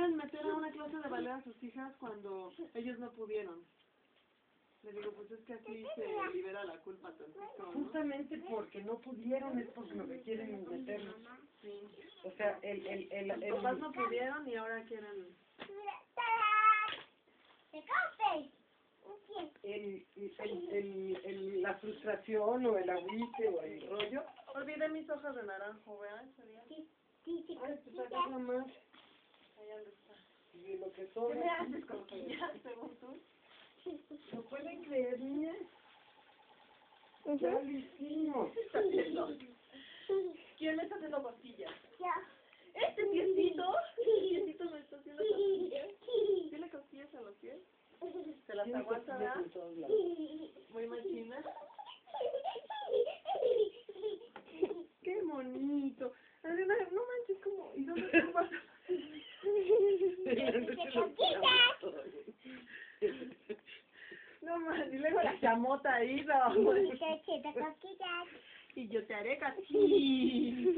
quieren meter a una clase de ballet a sus hijas cuando ellos no pudieron. Le digo, pues es que así se libera la culpa tantito, ¿no? Justamente porque no pudieron es porque lo que quieren es meterlos. Sí. O sea, Los papás no pudieron y ahora quieren... la frustración o el agüite o el rollo. Olvidé mis hojas de naranjo, ¿verdad? Ay, pues acá nada más. Allá donde está. Y lo que son. ¿Qué me haces, cosquillas, según tú? ¿Lo pueden creer, niñas? Ya lo hicimos. ¿Qué está haciendo? ¿Quién me está haciendo cosquillas? ¿Este piecito? ¿Este piecito me está haciendo cosquillas? ¿Tiene cosquillas en los pies? ¿Se las aguanta, verdad? Muy machina. ¡Qué bonito! Adriana, no manches, como... ¿Y dónde te vas? No manches, y luego la chamota ahí, no. Y yo te haré cachín.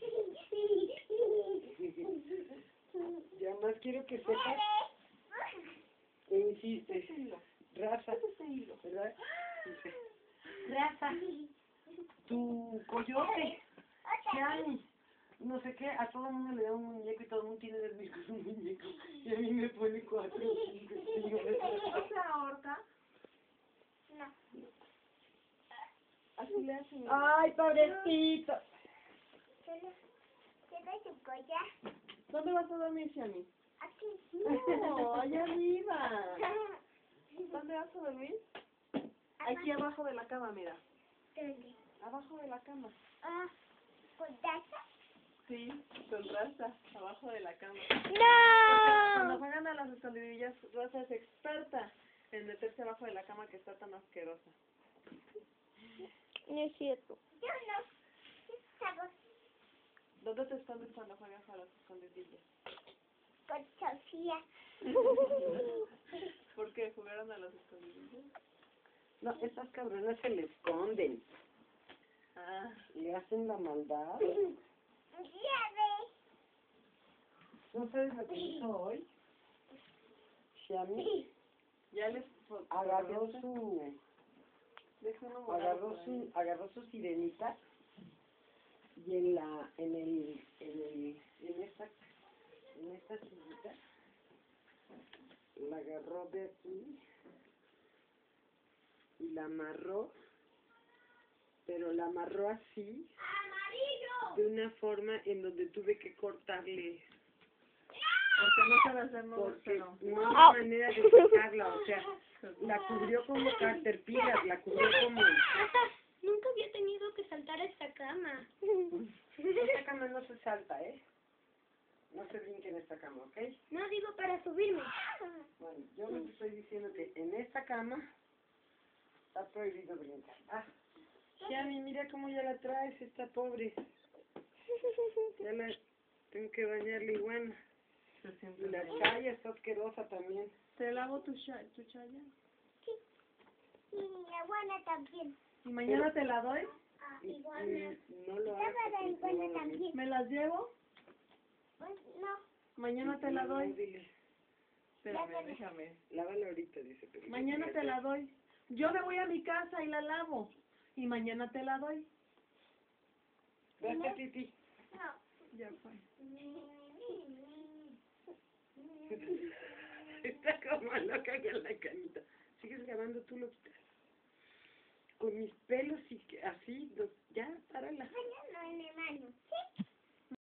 Ya más quiero que sepas que insistes. Raza, ¿verdad? Dice, Raza, tu coyote, Chani, no sé qué, a todo el mundo le da un muñeco y todo el mundo tiene del mismo muñeco. Y a mí me pone 4 o 5. ¿No se ahorca? No. Así le hacen. Ay, pobrecito. ¿Quieres tu collar? ¿Dónde vas a dormir, Chani? Aquí. No, allá arriba. ¿Dónde vas a dormir? Aquí abajo de la cama, mira. ¿Dónde? Abajo de la cama. Ah, ¿con taza? Sí, con Raza, abajo de la cama. ¡No! Cuando juegan a las escondidillas, Raza es experta en meterse abajo de la cama que está tan asquerosa. No es cierto. Yo no. ¿Dónde te escondes cuando juegas a las escondidillas? Con Sofía. ¿Por qué? ¿Jugaron a las escondidillas? No, esas cabronas se le esconden. Ah, Le hacen la maldad. Ya ves. ¿No sabes lo que hizo hoy? Xiami ya les... agarró su... Déjalo morado por ahí. agarró su sirenita y en esta sillita la agarró de aquí y la amarró, pero la amarró así de una forma en donde tuve que cortarle Porque no sabe hacer nudos, porque pero... no hay manera de sacarla, o sea, la cubrió como caterpillar, la cubrió como... Nunca había tenido que saltar a esta cama. Esta cama no se salta, ¿eh? No se brinque en esta cama, ¿ok? No digo para subirme. Bueno, yo lo que estoy diciendo que en esta cama está prohibido brincar. Ah, Xiami, mira cómo ya la traes, esta pobre. Ya la tengo que bañarle iguana. Se siente Y la bien. chaya está asquerosa también. ¿Te lavo tu chaya? Sí. Y mi abuela también. ¿Y mañana te la doy? Iguana. No lo hagas. Estaba la porque iguana no va a dormir. también. ¿Me las llevo? Pues no. Mañana te la No, doy. dile. Espérame, déjame. Lávala ahorita, dice. Pero Mañana te la doy. Yo me voy a mi casa y la lavo. Y mañana te la doy. Gracias, Titi. No. Ya fue. Está como loca con la canita. Sigues grabando, tú lo quitas. Con mis pelos y así, los